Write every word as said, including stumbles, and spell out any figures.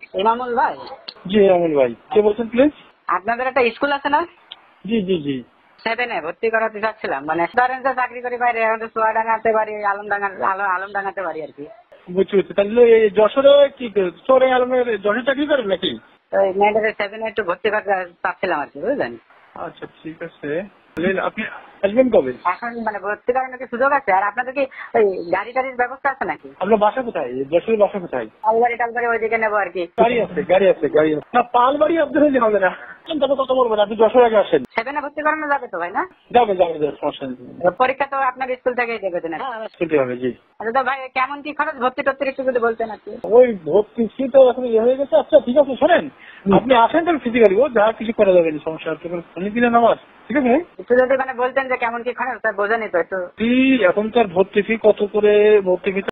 ইমামুল ভাই? জি আমুল ভাই, কে বলছেন প্লিজ? আপনাদের একটা স্কুল আছে না, জি জি জি। সেভেনে ভর্তি করাতে চাচ্ছিলাম। মানে ধরেন যে চাকরি করি বাইরে, চুয়াডাঙ্গাতে পারি, আলমডাঙ্গা আলমডাঙ্গাতে পারি আর কি। বুঝছি বুঝছি। তাহলে এই যশোরে কি চোরে আলমের যশোরে চাকরি করেন নাকি? তো এই মেয়েদের সেভেনে একটু ভর্তি করতে চাচ্ছিলাম আর কি, বুঝলেন? আচ্ছা ঠিক আছে। আপনি আসবেন কবে? এখন মানে ভর্তি করার নাকি সুযোগ আছে? আর আপনাদের কি ওই গাড়ি টাড়ির ব্যবস্থা আছে নাকি? আপনার বাসা কোথায়? যশোরের বাসা কোথায়? আলবাড়ি টালবাড়ি ওইদিকে নেবো আর কি। গাড়ি আছে গাড়ি আছে গাড়ি আছে না, পালবাড়ি আপনার হলে হবে না। তবে কথা বলবেন, আপনি যশোর আগে আসেন। সেভেনে ভর্তি করানো যাবে তো ভাই না? যাবে যাবে যাবে, সমস্যা নেই। পরীক্ষা তো আপনার স্কুল থেকেই দেবে না? ছুটি হবে জি। আচ্ছা তো ভাই কেমন কি খরচ ভর্তি টর্তি একটু যদি বলতেন আর কি। ওই ভর্তি ফি তো এখন ইয়ে হয়ে গেছে। আচ্ছা ঠিক আছে, শোনেন, আপনি আসেন তাহলে ফিজিক্যালি, ও যা কিছু করা যাবে না, সমস্যা হচ্ছে শনি দিনের নামাজ। ঠিক আছে, একটু যদি মানে বলতেন যে কেমন কি খরচ, বোঝেনি তো একটু। ফি এখনকার ভর্তি ফি কত করে? ভর্তি ফি